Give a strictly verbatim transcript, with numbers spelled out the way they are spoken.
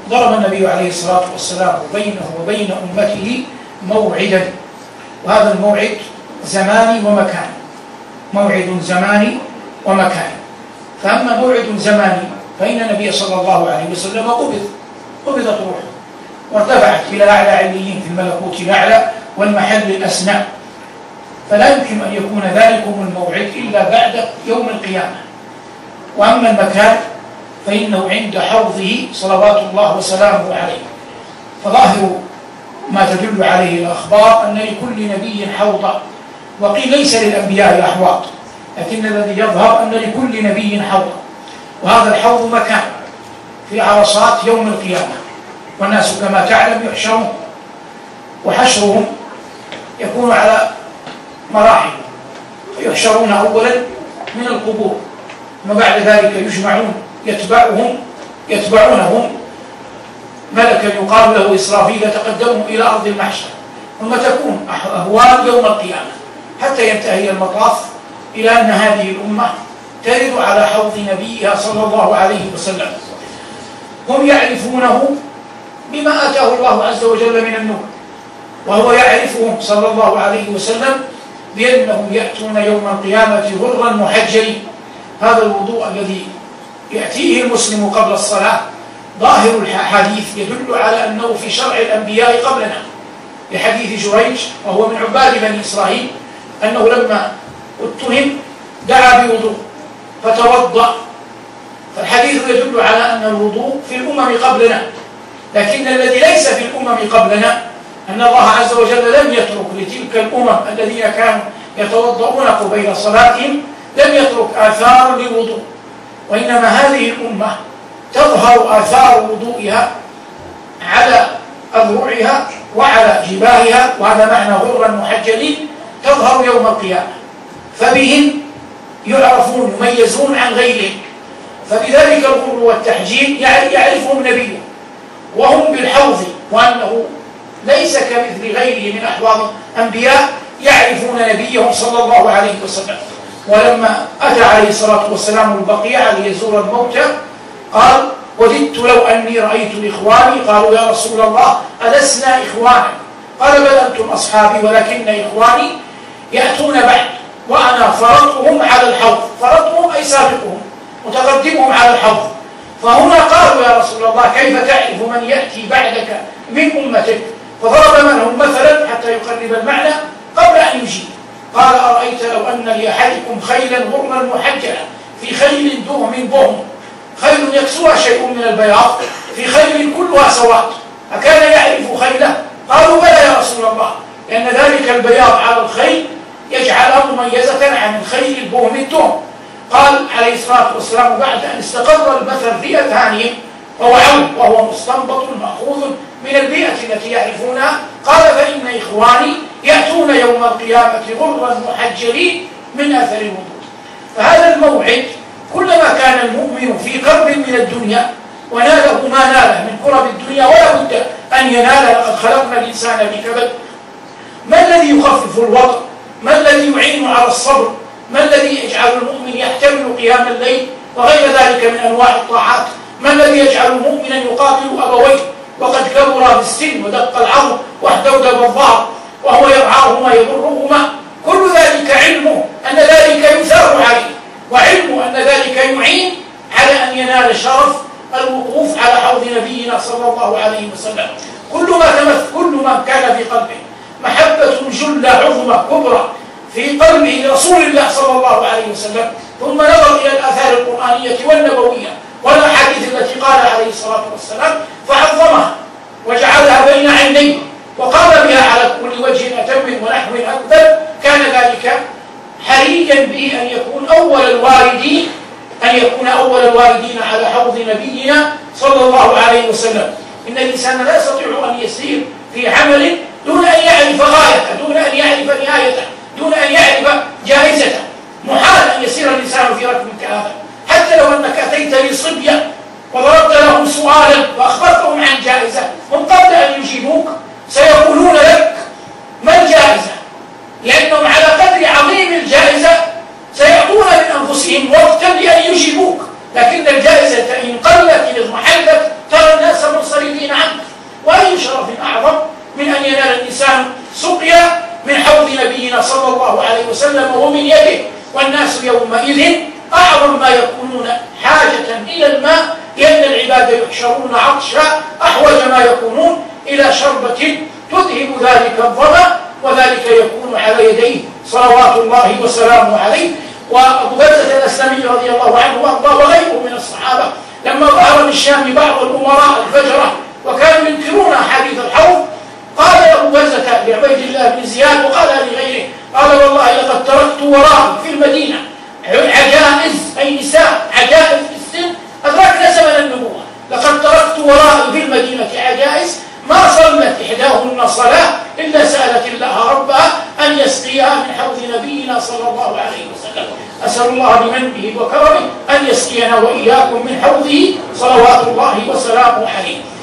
ضرب النبي عليه الصلاة والسلام بينه وبين أمته موعدا، وهذا الموعد زماني ومكاني، موعد زماني ومكاني. فأما موعد زماني فإن النبي صلى الله عليه وسلم قبض قبضت روحه وارتفعت إلى أعلى عليين في الملكوت الأعلى والمحل الأسنى، فلا يمكن أن يكون ذلكم الموعد إلا بعد يوم القيامة. وأما المكان فإنه عند حوضه صلوات الله وسلامه عليه. فظاهر ما تدل عليه الأخبار أن لكل نبي حوضا، وقيل ليس للأنبياء أحواض، لكن الذي يظهر أن لكل نبي حوضا، وهذا الحوض مكان في عرصات يوم القيامة. والناس كما تعلم يحشرون، وحشرهم يكون على مراحل، يحشرون أولا من القبور، وبعد ذلك يجمعون يتبعهم يتبعونهم ملكا يقال له إسرافيل يتقدمهم إلى أرض المحشر، ثم تكون أهوال يوم القيامة حتى ينتهي المطاف إلى أن هذه الأمة ترد على حوض نبيها صلى الله عليه وسلم. هم يعرفونه بما آتاه الله عز وجل من النور، وهو يعرفهم صلى الله عليه وسلم بأنهم يأتون يوم القيامة غرا محجلين. هذا الوضوء الذي يأتيه المسلم قبل الصلاة ظاهر الحديث يدل على أنه في شرع الأنبياء قبلنا، لحديث جريج وهو من عباد بني إسرائيل أنه لما اتهم دعا بوضوء فتوضأ. فالحديث يدل على أن الوضوء في الأمم قبلنا، لكن الذي ليس في الأمم قبلنا أن الله عز وجل لم يترك لتلك الأمم الذين كانوا يتوضؤون قبيل صلاتهم لم يترك آثار للوضوء، وإنما هذه الأمة تظهر آثار وضوئها على أذرعها وعلى جباهها، وهذا معنى غرا محجلين، تظهر يوم القيامة، فبهم يعرفون يميزون عن غيرهم. فبذلك الغر والتحجيل يعرفهم نبيه، وهم بالحوض، وأنه ليس كمثل غيره من أحواض الأنبياء، يعرفون نبيهم صلى الله عليه وسلم. ولما أتى عليه الصلاة والسلام البقيع ليزور الموتى قال: وددت لو أني رأيت إخواني. قالوا: يا رسول الله ألسنا إخوانا؟ قال: بل أنتم أصحابي، ولكن إخواني يأتون بعد، وأنا فرطهم على الحوض. فرطهم أي سابقهم، متقدمهم على الحوض. فهنا قالوا: يا رسول الله كيف تعرف من يأتي بعدك من أمتك؟ فضرب منهم مثلا حتى يقرب المعنى قبل أن يجيب. قال: أرأيت لو أن لأحدكم خيلا غرا محجلة في خيل دهم بهم، خيل يكسوها شيء من البياض، في خيل كلها سواد، أكان يعرف خيله؟ قالوا: بلى يا رسول الله، لأن ذلك البياض على الخيل يجعلها مميزة عن الخيل البهم الدهم. قال عليه الصلاة والسلام بعد أن استقر المثل في أذهانهم ووعوا، وهو مستنبط مأخوذ من البيئة التي يعرفونها، قال: فإن إخواني يأتون يوم القيامة غرا محجلين من أثر الوضوء. فهذا الموعد كلما كان المؤمن في كرب من الدنيا وناله ما ناله من كرب الدنيا ولا بد أن ينال، لقد خلقنا الإنسان بكبد، ما الذي يخفف الوطن؟ ما الذي يعين على الصبر؟ ما الذي يجعل المؤمن يحتمل قيام الليل وغير ذلك من أنواع الطاعات؟ ما الذي يجعل مؤمنا يقابل أبويه وقد كبر بالسن ودق العظم واحتودب الظهر وهو يرعاهما يضرهما؟ كل ذلك علمه أن ذلك يثار عليه، وعلمه أن ذلك يعين على أن ينال شرف الوقوف على حوض نبينا صلى الله عليه وسلم. كل ما تمثل كل ما كان في قلبه محبة جلة عظمى كبرى في قلبه لرسول الله صلى الله عليه وسلم، ثم نظر إلى الآثار القرآنية والنبوية والأحاديث التي قال عليه الصلاة والسلام فعظمها وجعلها بين عينيه وقام بها على كل وجه أتم ونحو أكبر، كان ذلك حريا به أن يكون أول الواردين أن يكون أول الواردين على حوض نبينا صلى الله عليه وسلم. إن الإنسان لا يستطيع أن يسير في عمل دون أن يعرف غايته، دون أن يعرف نهايته، دون أن يعرف جائزته. محال أن يسير الإنسان في ركب كهذا، حتى لو أنك أتيت لصبية وضربت لهم سؤالا وأخبرتهم عن جائزة، هم قبل أن يجيبوك سيقولون لك ما الجائزة، لأنهم على قدر عظيم الجائزة سيأتون من أنفسهم وقتا لأن يجيبوك. لكن الجائزة إن قلت إن اضمحلت ترى الناس منصرفين الصليبيين عنه. وأي شرف أعظم من أن ينال الإنسان سقيا من حوض نبينا صلى الله عليه وسلم ومن يده، والناس يومئذ أعظم ما يكونون حاجة إلى الماء، لأن العباد يحشرون عطشا أحوج ما يكونون إلى شربة تذهب ذلك الظمأ، وذلك يكون على يديه صلوات الله وسلامه عليه. وأبو برزة الأسلمي رضي الله عنه وأرضاه وغيره من الصحابة لما ظهر من الشام بعض الأمراء الفجرة وكانوا ينكرون أحاديث الحوض، قال أبو برزة لعبيد الله بن زياد وقال لغيره، قال والله لقد تركت وراءي في المدينة عجائز، أي نساء عجائز في السن أدركنا زمن النبوة، لقد تركت وراءي في المدينة عجائز ما صلت إحداهن صلاة إلا سألت الله ربها أن يسقيها من حوض نبينا صلى الله عليه وسلم. أسأل الله بمنه وكرمه أن يسقينا وإياكم من حوضه صلوات الله وسلامه عليه.